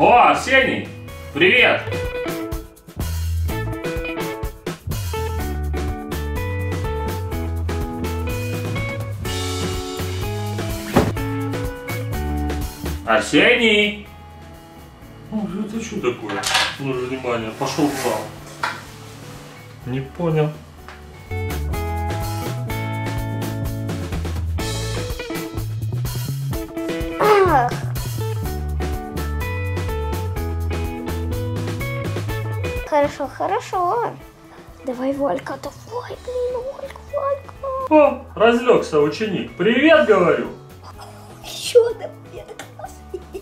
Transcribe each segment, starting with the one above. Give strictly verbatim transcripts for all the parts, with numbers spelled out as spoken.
О, Арсений! Привет! Арсений! О, это что такое? Ну, внимание, пошел в зал. Не понял. Ах. Хорошо, хорошо. Давай, Валька, давай, блин, Валька, Валька. О, разлегся ученик. Привет, говорю. Еще да, это класс.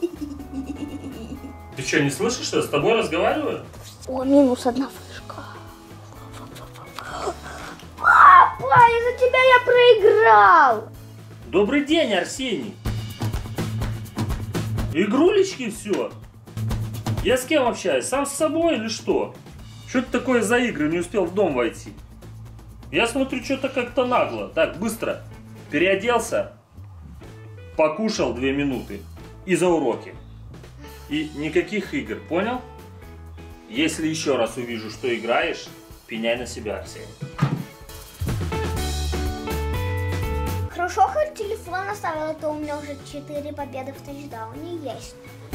Ты что, не слышишь, что я с тобой разговариваю? О, минус одна флешка. Папа, из-за тебя я проиграл. Добрый день, Арсений. Игрулечки все. Я с кем общаюсь? Сам с собой или что? Что это такое за игры? Не успел в дом войти. Я смотрю, что-то как-то нагло. Так, быстро. Переоделся. Покушал две минуты. И за уроки. И никаких игр, понял? Если еще раз увижу, что играешь, пеняй на себя, Арсений. Хорошо, хоть телефон оставила, то у меня уже четыре победы в тачдауне есть.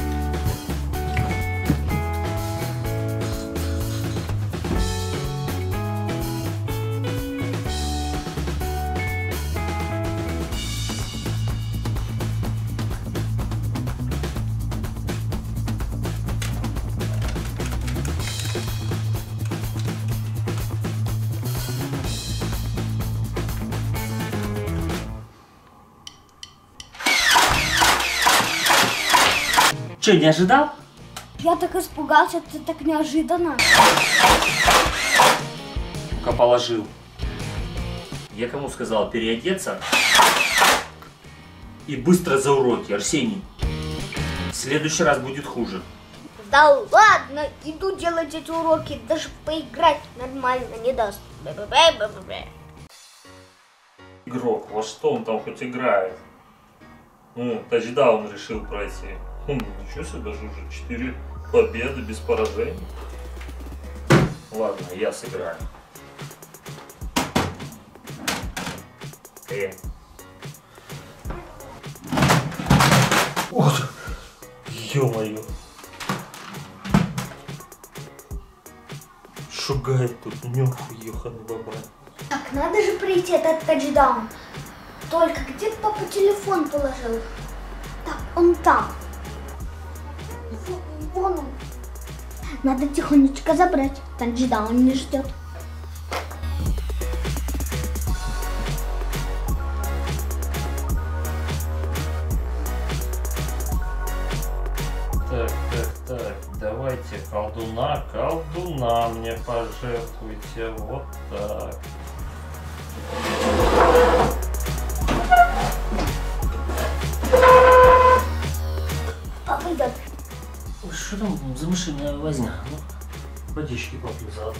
Че, не ожидал? Я так испугался, это так неожиданно. Пока положил. Я кому сказал переодеться и быстро за уроки, Арсений. В следующий раз будет хуже. Да ладно, иду делать эти уроки, даже поиграть нормально не даст. Игрок, во что он там хоть играет? Ну, тачдаун решил пройти. Хм, ничего себе, даже уже четыре победы без поражений. Ладно, я сыграю. Э. Вот, ё-моё. Шугает тут нюху, ёханый бабай. Так, надо же пройти этот тачдаун. Только где папа телефон положил? Так, он там. Вон он. Надо тихонечко забрать. Тачдаун не ждет. Так, так, так, давайте колдуна, колдуна мне пожертвуйте, вот так. Папа идет. Что там за мышиная возня? Ну, водички попью заодно.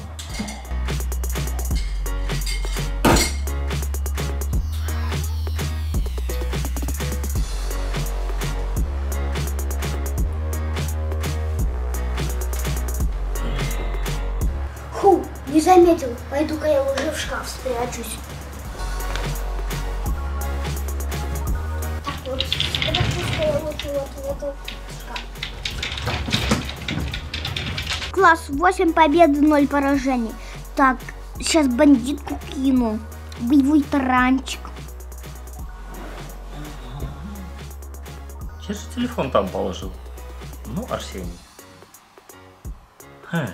Фу, не заметил. Пойду-ка я уже в шкаф спрячусь. Так, вот, спрячусь-ка вот, вот, вот, вот, шкаф. Класс, восемь побед, ноль поражений. Так, сейчас бандитку кину. Боевой таранчик. Я же телефон там положил. Ну, Арсений. Ха.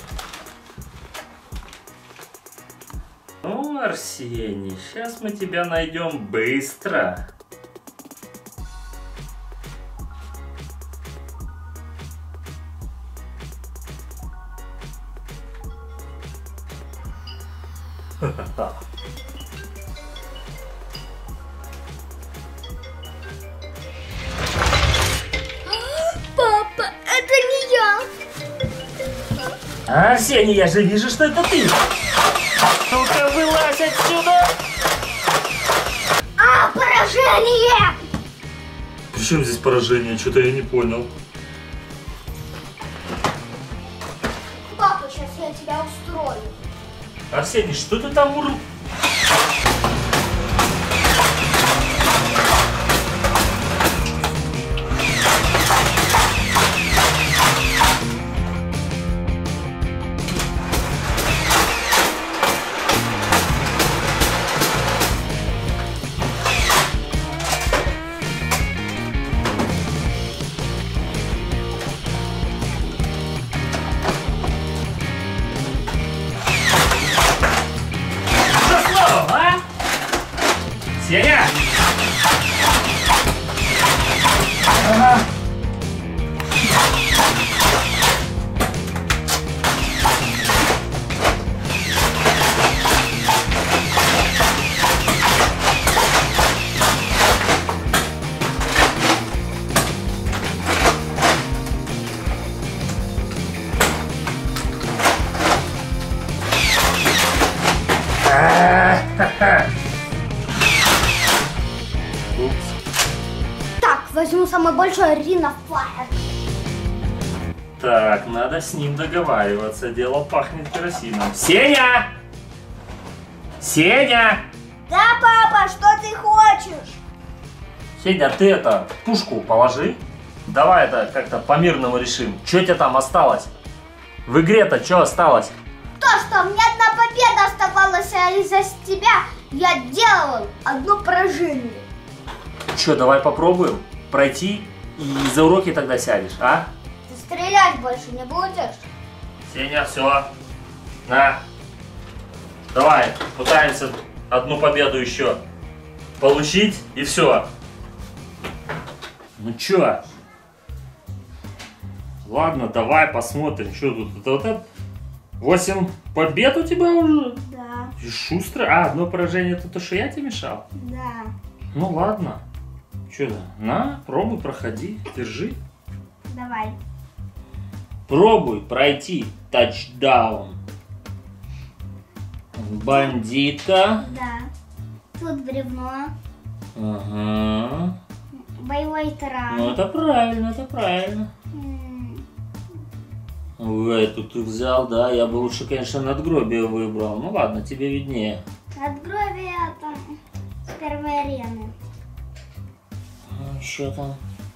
Ну, Арсений, сейчас мы тебя найдем быстро. Ха-ха-ха. Папа, это не я. Арсений, я же вижу, что это ты. Ну-ка, вылазь отсюда. А, поражение! При чем здесь поражение? Что-то я не понял. Арсений, что ты там ур... Сеня! Ага. Возьму самый большой Ring of Fire. Так, надо с ним договариваться. Дело пахнет керосином. Сеня! Сеня! Да, папа, что ты хочешь? Сеня, ты это, пушку положи. Давай это как-то по-мирному решим. Что тебе там осталось? В игре-то что осталось? То, что мне одна победа оставалась, а из-за тебя я делал одно поражение. Что, давай попробуем пройти и за уроки тогда сядешь, а? Ты стрелять больше не будешь? Сеня, все. На. Давай, пытаемся одну победу еще получить и все. Ну чё? Ладно, давай посмотрим, что тут. Это вот это? восемь побед у тебя уже? Да. И шустро. А, одно поражение, это то, что я тебе мешал? Да. Ну ладно. Что, на, пробуй, проходи, держи. Давай. Пробуй пройти тачдаун. Бандитка. Да. Тут бревно. Ага. Боевой таран. Ну это правильно, это правильно. М. Эту ты взял, да, я бы лучше, конечно, надгробие выбрал. Ну ладно, тебе виднее. Надгробие там с первой арены. Что там?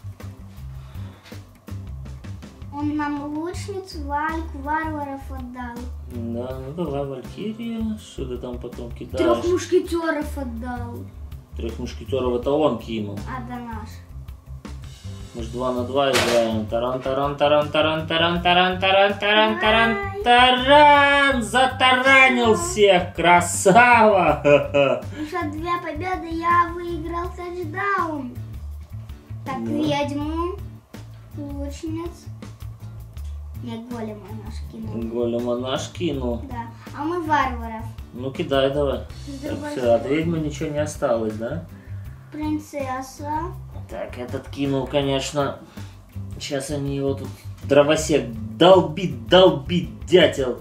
Он нам лучницу, Вальку, варваров отдал. Да, ну давай, Валькирия. Что ты там потом кидаешь? Трех мушкетеров отдал. Трех мушкетеров это он кинул. А, да наш. Мы ж два на два играем. Таран, таран, таран, таран, таран, таран, таран, таран, таран, таран. Затаранил всех, красава! Еще две победы, я выиграл тачдаун. Так, Да. ведьму, лучниц. Я голема наш кинул. Голема наш кинул. Да. А мы варваров. Ну кидай давай. С Так, другой все, стороны. от ведьмы ничего не осталось, да? Принцесса. Так, этот кинул, конечно. Сейчас они его тут... Дровосек долбит, долбит, дятел.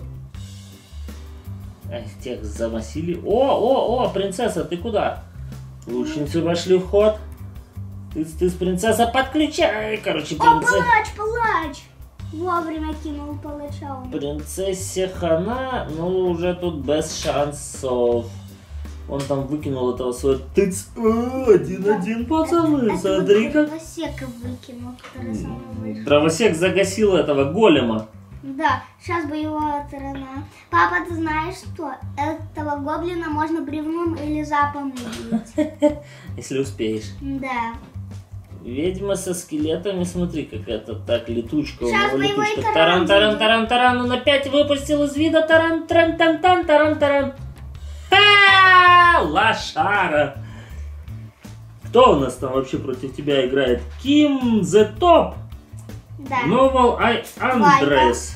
Ай, тех замасили. О, о, о, принцесса, ты куда? Лучницы вошли в ход. Ты, ты принцесса, подключай. Короче, О, принцесса... палач, палач. Вовремя кинул палача. он. Принцессе хана, ну уже тут без шансов. Он там выкинул этого своего тыц. Один-один, пацаны, Это смотри как. Дровосека выкинул, который самый большой. Дровосек загасил этого голема. Да, сейчас боевая сторона. Папа, ты знаешь что? Этого гоблина можно бревном или запом убить. Если успеешь. Да. Ведьма со скелетами, смотри, какая-то так летучка. У Сейчас него боевой летучка. таран Таран, таран, будет. таран, таран. Он опять выпустил из вида таран, таран, таран, таран, таран, таран. Ха! Лошара. Кто у нас там вообще против тебя играет? Ким The Top. Да. Новал Ай Андрес.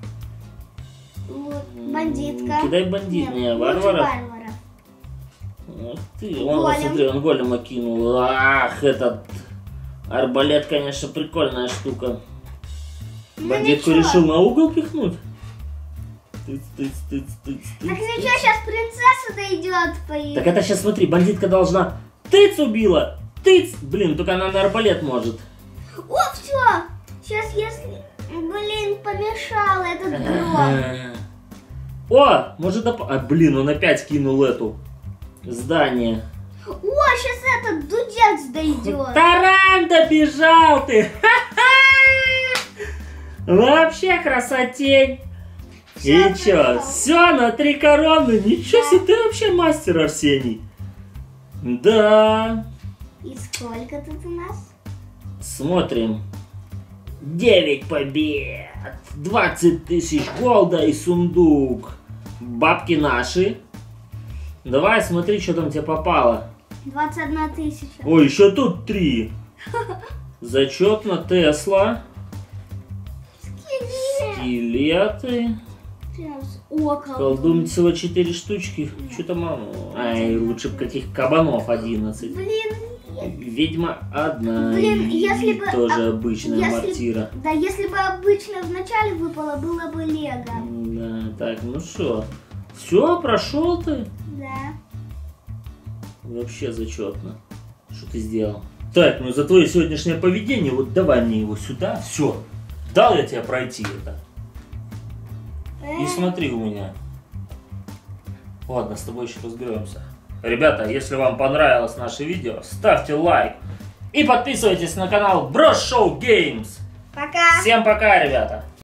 Вот, бандитка. Кидай бандит, Нет, не, лучше варвара. варвара. Ах ты, он, вот, Голем. смотри, он голема кинул. Ах, этот арбалет, конечно, прикольная штука. Ну, Бандитку ничего. решил на угол пихнуть. Тыц, тыц, тыц, тыц, тыц, Так тыц. ничего, сейчас принцесса дойдет по их. Так это сейчас смотри, бандитка должна. Тыц убила! Тыц! Блин, только она на арбалет может. О, все! Сейчас если... Блин, помешал этот гром. О, может доп... А, блин, он опять кинул эту. Здание. О, сейчас этот дудец дойдет. Таран, добежал ты! Вообще красотень. Всё, И чё, прошёл. все на три короны? Ничего Да. себе, ты вообще мастер, Арсений. Да. И сколько тут у нас? Смотрим. девять побед. двадцать тысяч голда и сундук. Бабки наши. Давай, смотри, что там тебе попало. двадцать одна тысяча. Ой, еще тут три. Зачетно, Тесла. Скелеты. Сейчас. О, Колдун всего четыре штучки. Что-то мало. Ай, лучше бы каких кабанов одиннадцать. Блин, нет. Ведьма одна. Блин, и если бы, тоже а, обычная если- мортира. Да, если бы обычно вначале выпало, было бы лего. Да, так, ну что. Все, прошел ты? Да. Вообще зачетно. Что ты сделал? Так, ну за твое сегодняшнее поведение, вот давай мне его сюда. Все. Дал я тебе пройти это. И смотри у меня. Ладно, с тобой еще разберемся. Ребята, если вам понравилось наше видео, ставьте лайк. И подписывайтесь на канал Bros Show Games. Пока. Всем пока, ребята.